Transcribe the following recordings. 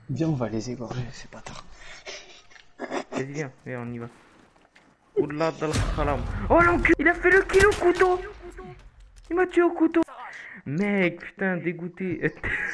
Viens, on va les égorger, c'est pas tard. Vas-y, viens, viens, on y va. Oula, dal khalam. Oh l'enculé, il a fait le kill au couteau. Il m'a tué au couteau. Mec, putain, dégoûté.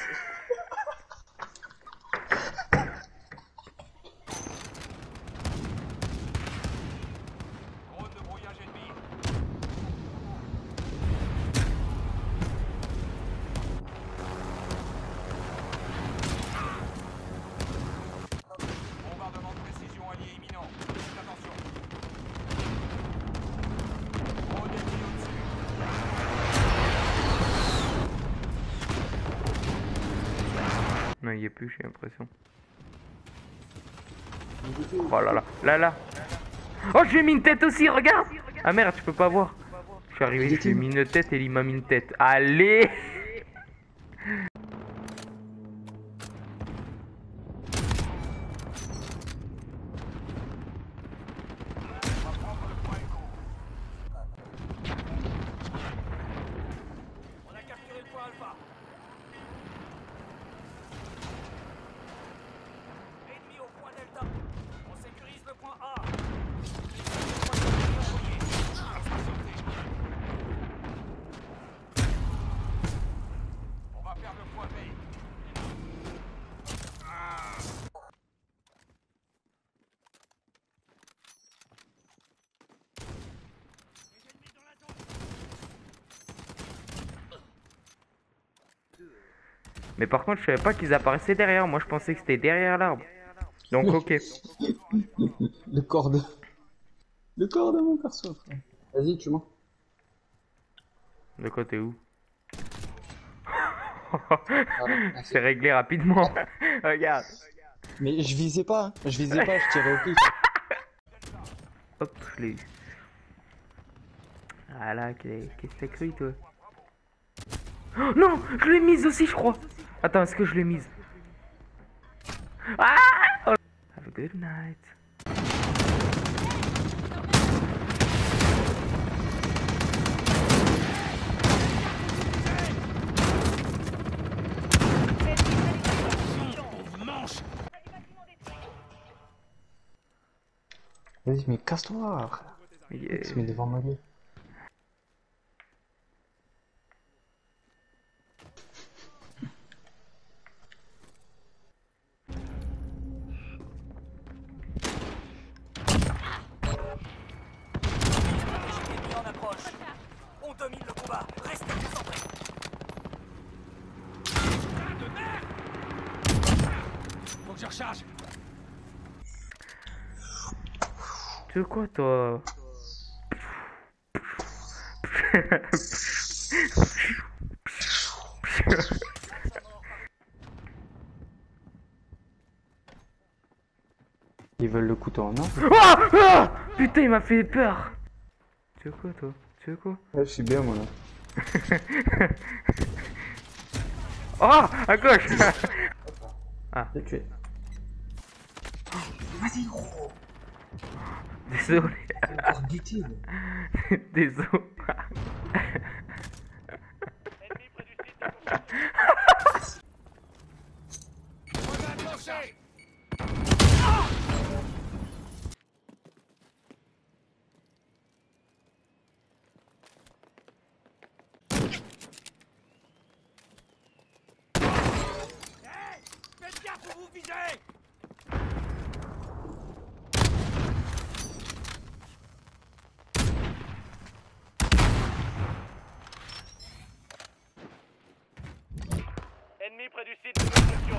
Non, il y a plus, j'ai l'impression. Oh là là, là là. Oh, je lui ai mis une tête aussi, regarde. Ah merde, tu peux pas voir. Je suis arrivé, je lui ai mis une tête et il m'a mis une tête. Allez. On a capturé le point Alpha. Ennemi au point Delta. On sécurise le point A. On va perdre le point B. Mais par contre, je savais pas qu'ils apparaissaient derrière. Moi, je pensais que c'était derrière l'arbre. Donc, ok. Le corps de... Le corps de mon perso, frère. Vas-y, tu mens. De quoi t'es où? Voilà, C'est réglé rapidement. Regarde. mais je visais pas, hein. Je visais pas, je tirais au pif. Hop, je l'ai eu. Ah là, qu'est-ce que t'as cru, toi? Oh, non, je l'ai mise aussi, je crois. Attends, est-ce que je l'ai mise? Ah, oh. Have a good night. Vas-y, mais casse-toi, frère. Il se met devant ma gueule. Ennemi en approche. On domine le combat. Restez concentrés. De merde. Faut que je recharge. Tu veux quoi, toi? Ils veulent le couteau en or. Ah, ah, putain, il m'a fait peur. Tu veux quoi, toi? Tu veux quoi? Ouais, je suis bien, moi, là. Oh, à gauche. Ah, Je l'ai tué. Vas-y, gros. désolé. C'est encore buté, Désolé. Ennemi près du site de construction. Enclenché. Faites gaffe où vous visez. Ennemi près du site de construction.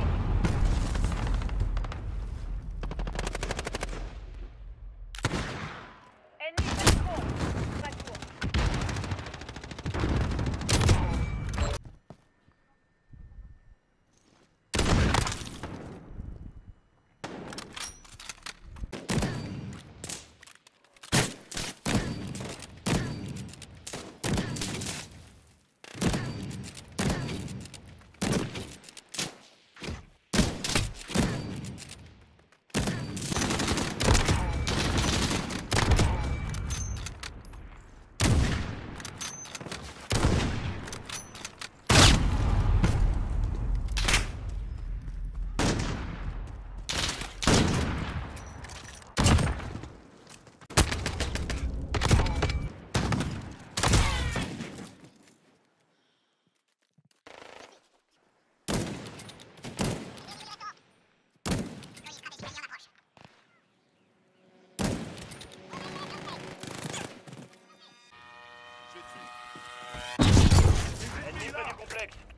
Ennemi près du pont. Pas de tour. Arrive près du complexe.